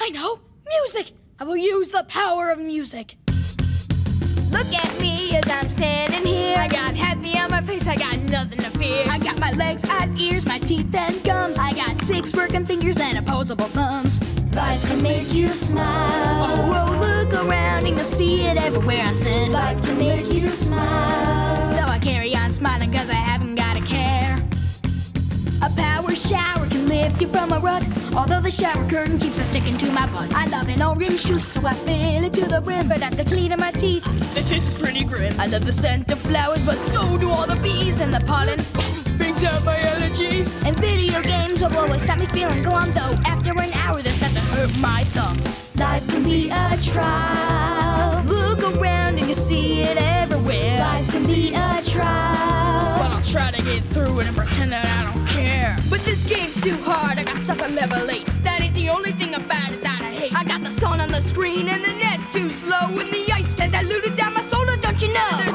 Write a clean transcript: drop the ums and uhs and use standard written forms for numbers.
I know! Music! I will use the power of music. Look at me as I'm standing here. I got happy on my face, I got nothing to fear. I got my legs, eyes, ears, my teeth and gums. I got 6 working fingers and opposable thumbs. Life can make you smile. Oh, look around and you'll see it everywhere. I said, life can make you smile. So I carry on smiling cause I haven't got a care. A power shower can lift you from a rut, although the shower curtain keeps on sticking to my butt. I love an orange juice, so I fill it to the brim, but after cleaning my teeth, the taste is pretty grim. I love the scent of flowers, but so do all the bees and the pollen. Brings out my allergies. And video games will always stop me feeling glum, though after an hour they start to hurt my thumbs. Life can be a trial. Look around and you see it everywhere. Life can be a trial. But I'll try to get through it and pretend that I don't care. But this game's too hard, I got stuck on level 8. That ain't the only thing about it that I hate. I got the sun on the screen and the net's too slow, and the ice has diluted down my soul, don't you know?